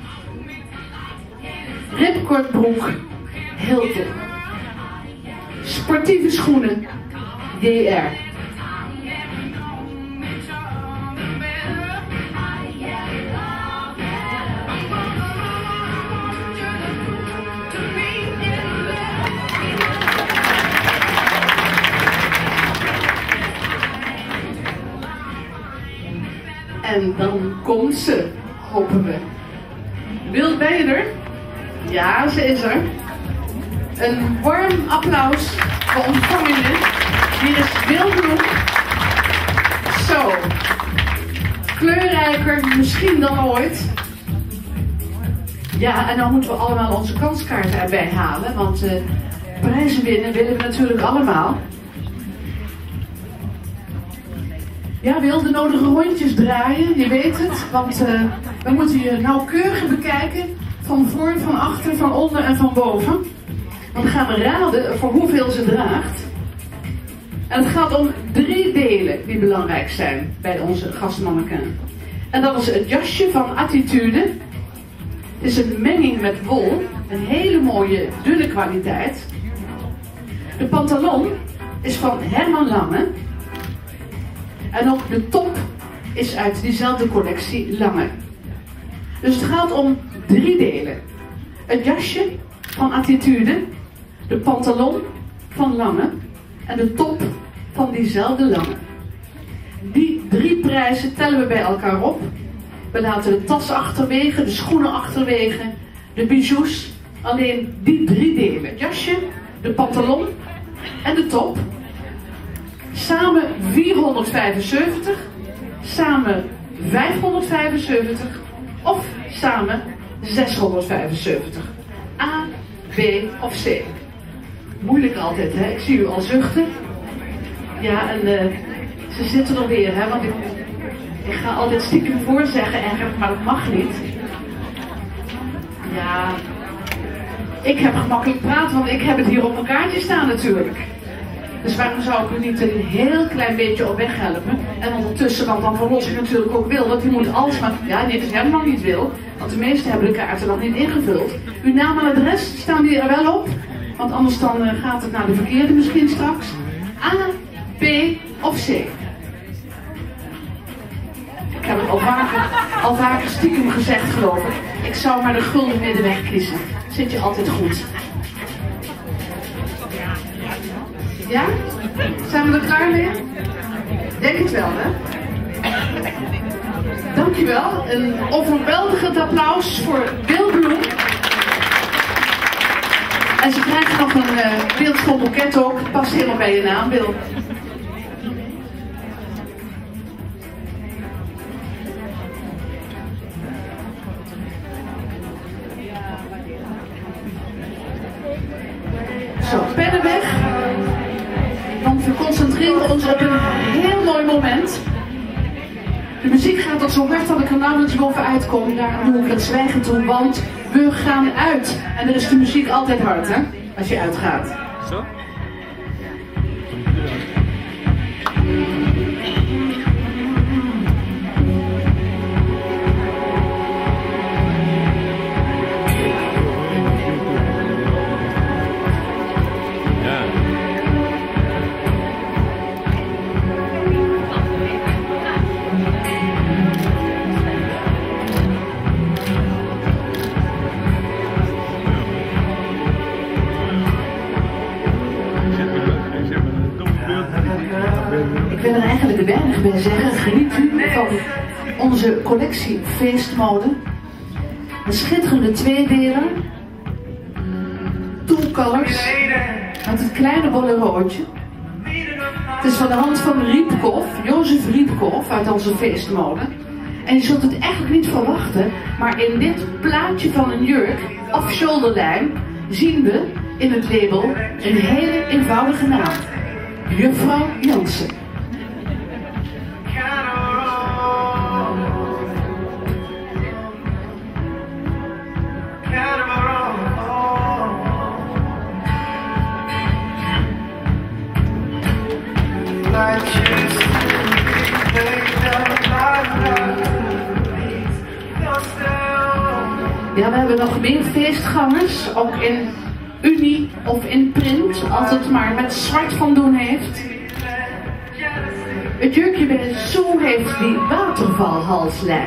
Speaker 1: Ripkortbroek, Hilton. Sportieve schoenen, D R. En dan komt ze, hopen we. Wil, ben je er? Ja, ze is er. Een warm applaus voor ontvangenden. Hier is Wilbroek. Zo. Kleurrijker misschien dan ooit. Ja, en dan moeten we allemaal onze kanskaarten erbij halen. Want uh, prijzen winnen willen we natuurlijk allemaal. Ja, we wilden de nodige rondjes draaien, je weet het. Want uh, we moeten je nauwkeurig bekijken. Van voor, van achter, van onder en van boven. Want dan gaan we raden voor hoeveel ze draagt. En het gaat om drie delen die belangrijk zijn bij onze gastmannequin. En dat is het jasje van Attitude. Het is een menging met wol. Een hele mooie, dunne kwaliteit. De pantalon is van Herman Lange. En ook de top is uit diezelfde collectie Lange. Dus het gaat om drie delen. Het jasje van Attitude, de pantalon van Lange en de top van diezelfde Lange. Die drie prijzen tellen we bij elkaar op. We laten de tas achterwege, de schoenen achterwege, de bijoux. Alleen die drie delen. Het jasje, de pantalon en de top. Samen vierhonderdvijfenzeventig, samen vijfhonderdvijfenzeventig of samen zeshonderdvijfenzeventig. A, B of C. Moeilijk altijd, hè? Ik zie u al zuchten. Ja, en uh, ze zitten er weer, hè? Want ik, ik ga altijd stiekem voorzeggen eigenlijk, maar dat mag niet. Ja, ik heb gemakkelijk praten, want ik heb het hier op mijn kaartje staan natuurlijk. Dus waarom zou ik u niet een heel klein beetje op weg helpen? En ondertussen, want dan verlos ik natuurlijk ook Wil, want die moet alsmaar... Ja, nee, dat is helemaal niet Wil, want de meesten hebben de kaarten nog niet ingevuld. Uw naam en adres, staan die er wel op? Want anders dan uh, gaat het naar de verkeerde misschien straks. A, B of C? Ik heb het al vaker, al vaker stiekem gezegd, geloof ik. Ik zou maar de gulden middenweg kiezen. Zit je altijd goed. Ja? Zijn we er klaar mee? Denk het wel, hè? Dankjewel. Een overweldigend applaus voor Wil Bloem. En ze krijgt nog een uh, beeldschoon boeket ook. Het past helemaal bij je naam, Wil. Zo, pennen weg. Want we concentreren ons op een heel mooi moment. De muziek gaat al zo hard dat ik er nauwelijks bovenuit kom. Daarom doe ik het zwijgen toe, want we gaan uit. En er is de muziek altijd hard, hè? Als je uitgaat. Zo? Ik wil er eigenlijk weinig bij zeggen. Geniet u van onze collectie feestmode. Een schitterende tweedeler. Two colors. Met het kleine bolerootje. Het is van de hand van Riepkov, Jozef Riepkov uit onze feestmode. En je zult het eigenlijk niet verwachten, maar in dit plaatje van een jurk, off-shoulderlijn, zien we in het label een hele eenvoudige naam. Juffrouw Jansen. Ja, we hebben nog meer feestgangers, ook in unie of in print, als het maar met zwart van doen heeft. Het jurkje bij het Zoo heeft die watervalhalslijn.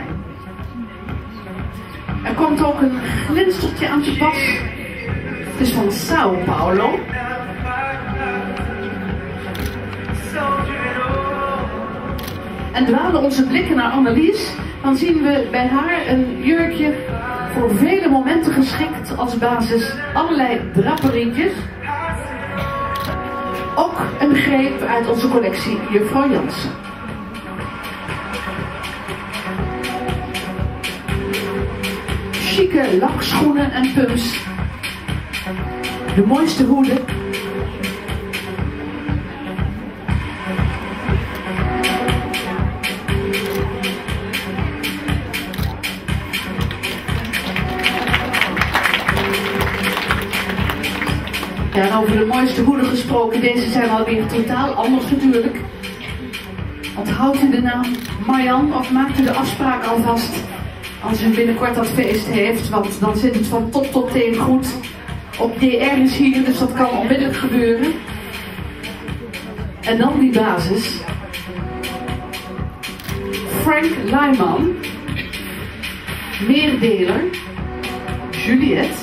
Speaker 1: Er komt ook een glinstertje aan te pas. Het is van Sao Paulo. En dwalen onze blikken naar Annelies, dan zien we bij haar een jurkje voor vele momenten geschikt als basis allerlei draperietjes. Ook een greep uit onze collectie Juffrouw Jansen. Chique lakschoenen en pumps. De mooiste hoeden. Ja, en over de mooiste hoeden gesproken, deze zijn alweer totaal anders natuurlijk. Onthoudt u de naam Marjan of maakt u de afspraak alvast als u binnenkort dat feest heeft, want dan zit het van top tot teen goed. Op D R is hier, dus dat kan onmiddellijk gebeuren. En dan die basis. Frank Lyman, meerdeler, Juliette.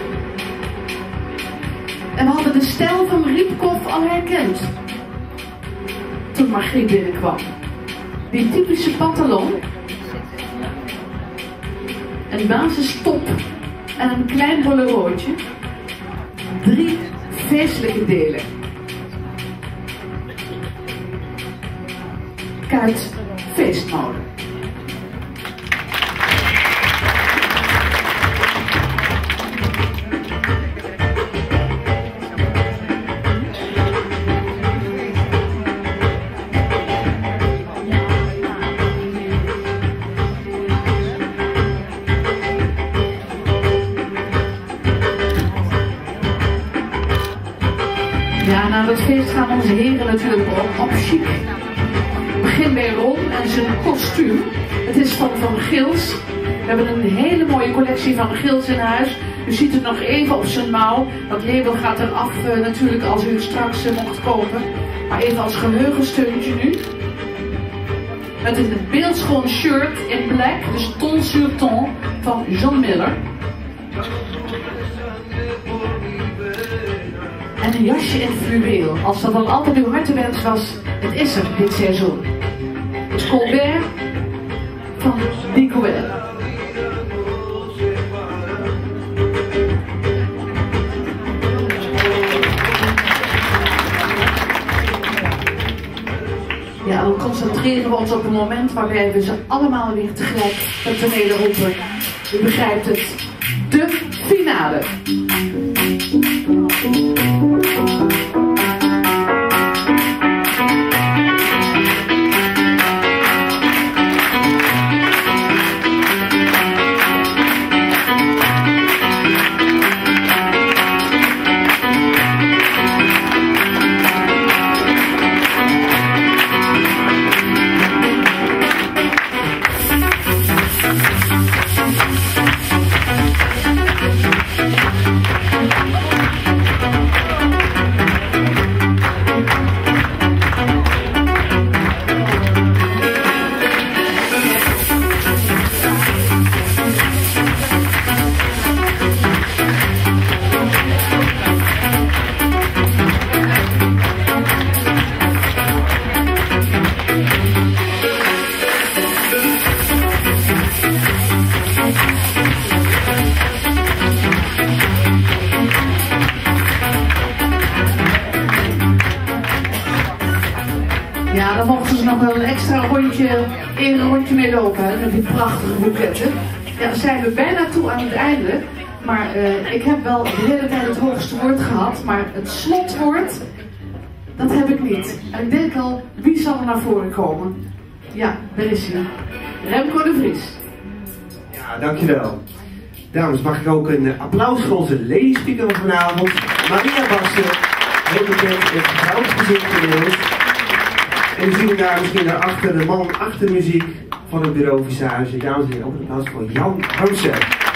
Speaker 1: En we hadden de stijl van Riepkov al herkend toen Margriet binnenkwam. Die typische pantalon, een basistop en een klein bolerootje. Drie feestelijke delen. Kuit feestmode. Ja, na dat het feest gaan onze heren natuurlijk op, op chic. Begin bij Ron en zijn kostuum. Het is van Van Gils. We hebben een hele mooie collectie van Gils in huis. U ziet het nog even op zijn mouw. Dat label gaat eraf uh, natuurlijk als u het straks uh, mocht kopen. Maar even als geheugensteuntje nu. Met een beeldschoon shirt in black, dus ton sur ton van John Miller. En een jasje in fluweel. Als dat al altijd uw hartewens was, het is er dit seizoen. Het Colbert van Nicouel. Ja, dan concentreren we ons op een moment waarbij we ze allemaal weer tegelijk ten tonele roepen. U begrijpt het. De finale. Ja, dan mochten ze nog wel een extra rondje, één rondje mee lopen, hè, met die prachtige boeketten. Ja, dan zijn we bijna toe aan het einde. Maar uh, ik heb wel de hele tijd het hoogste woord gehad, maar het slotwoord, dat heb ik niet. En ik denk al, wie zal er naar voren komen? Ja, daar is hij. Remco de Vries.
Speaker 3: Ja, dankjewel. Dames, mag ik ook een applaus voor onze lady speaker van vanavond. Maria Basten, heel bekend in het goud gezicht inmiddels. En we zien daar misschien daarachter de man achter de muziek van het bureau Visage. Dames en heren, ook een applaus voor Jan Hansen.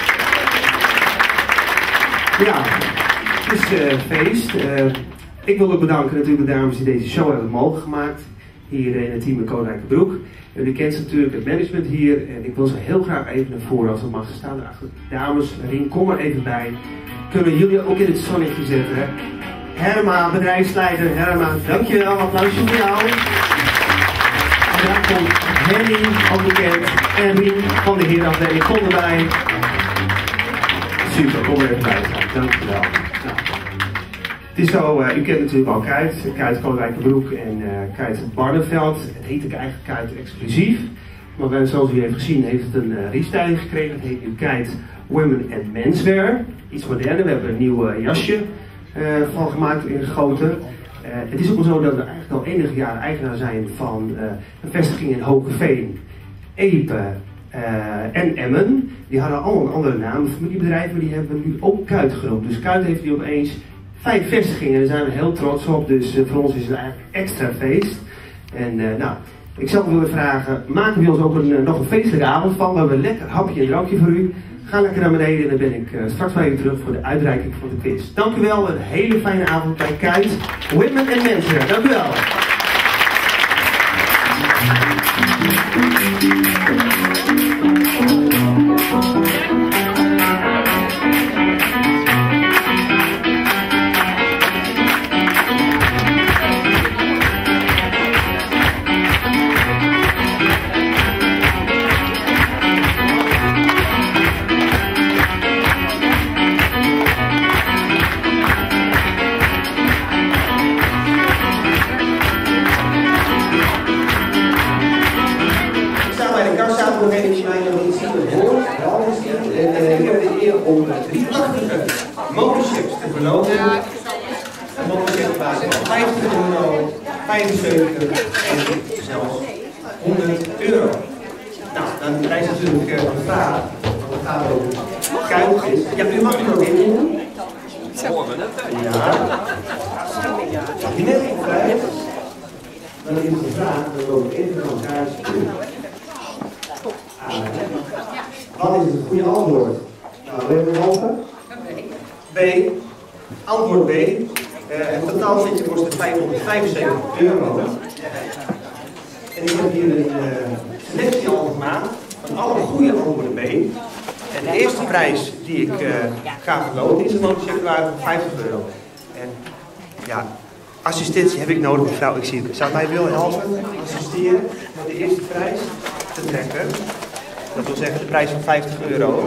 Speaker 3: Ja, het is uh, feest. Uh, ik wil ook bedanken natuurlijk de dames die deze show hebben mogelijk gemaakt. Hier in het team in Koninkrijk-Broek. U kent natuurlijk het management hier en ik wil ze heel graag even naar voren als het mag staan. Daarachter. Dames, Rien, kom er even bij. Kunnen jullie ook in het zonnetje zetten? Hè? Herma, bedrijfsleider, Herma, dankjewel, applausje voor jou. En daar komt Henny, ook bekend, en Rien van de herenafdeling, kom erbij. Super, kom er even bij staan, dankjewel. Nou. Het is zo, uh, u kent natuurlijk al Kuit, Kuit Koninkrijk-Broek en uh, Kuit Barneveld. Het heet eigenlijk Kuit exclusief. Maar we, zoals u heeft gezien heeft het een uh, restyling gekregen. Het heet nu Kuit Women and Menswear. Iets moderner, we hebben een nieuw uh, jasje uh, van gemaakt in Goten. Uh, het is ook wel zo dat we eigenlijk al enige jaren eigenaar zijn van uh, een vestiging in Hogeveen, Epe uh, en Emmen. Die hadden allemaal een andere naam, familiebedrijven, maar die hebben we nu ook Kuit genoemd. Dus Kuit heeft nu opeens vijf vestigingen, daar zijn we heel trots op, dus uh, voor ons is het eigenlijk extra feest. En uh, nou, ik zou willen vragen, maken we ons ook een, uh, nog een feestelijke avond van, we hebben een lekker hapje en drankje voor u. Ga lekker naar beneden en dan ben ik uh, straks bij u terug voor de uitreiking van de quiz. Dank u wel, een hele fijne avond bij Kuit, Women and Menswear. Dank u wel. Om drie prachtige motorships te verloten. Een motorship van vijftig euro, vijfenzeventig en zelfs honderd euro. Nou, dan rijst natuurlijk uh, de vraag, wat gaat er over kuiltjes? Ja, u mag u nog in doen. Ja. Als je net niet krijgt, dan is de vraag, dan loop ik even van elkaar. Ah, wat is het goede antwoord? Nou, we hebben geholpen. B. Antwoord B. Uh, het totaalsetje kost vijfhonderdvijfenzeventig euro. En ik heb hier een uh, selectie al gemaakt van alle goede antwoorden B. En de eerste prijs die ik uh, ga verloten is een motorcykelwagen van vijftig euro. En ja, assistentie heb ik nodig, mevrouw. Ik zie het. Zou mij willen helpen, assisteren met de eerste prijs te trekken? Dat wil zeggen de prijs van vijftig euro.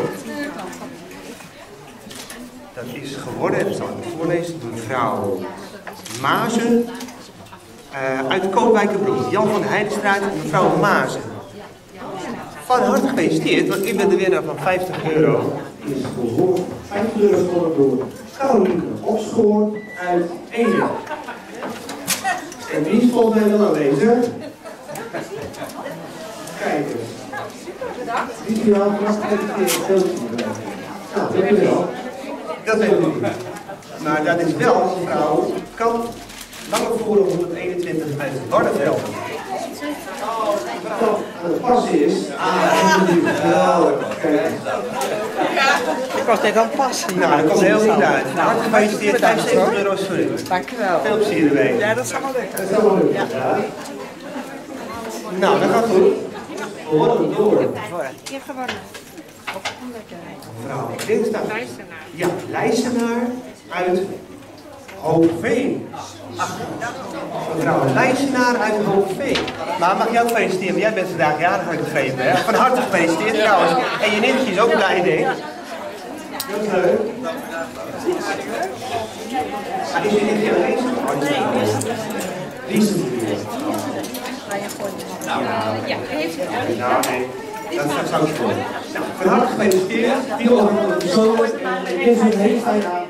Speaker 3: Dat is geworden, dat zal ik voorlezen, door mevrouw Mazen uh, uit de Kootwijkerbroek. Jan van Heidenstraat en mevrouw Mazen. Van harte gefeliciteerd, want ik ben de winnaar van vijftig euro. Is gehoord vijftig euro gewonnen door Carolieke Opschoor uit Ede. En wie stond mij dan aanwezig? Kijk eens. Die is hier al gefeliciteerd. Nou, dank u wel. Dat weet ik niet. Maar dat is wel, mevrouw, kan langer voor honderdeenentwintig uit het Barneveld. Wat aan het passen is. Ah, geweldig. Kijk.
Speaker 4: Ik was net aan het passen.
Speaker 3: Nou, dat komt heel goed uit. Hartelijk gefeliciteerd, vijfenzeventig euro voor u.
Speaker 4: Dankjewel.
Speaker 3: Veel plezier ermee.
Speaker 4: Ja, dat zal wel lukken.
Speaker 3: Dat zal wel lukken. Ja. Nou, dat gaat goed. We worden door.
Speaker 4: Je hebt gewonnen.
Speaker 3: Mevrouw Dinsdag. Ja, Lijstenaar uit Hoogveen. Ach, mevrouw Lijstenaar uit Hoogveen. Maar mag je ook feliciteren? Jij bent vandaag jarig, heb ik begrepen, hè? Van harte gefeliciteerd trouwens. En je nichtje is ook blij, denk ik. Dat is leuk. Maar is je nichtje alleen? Nee, die is het niet. Ja, heeft het. Nou, nee. Dat zou ik voor. Nou, van harte gefeliciteerd. Die over de zomer. En ik wens u een hele fijne avond.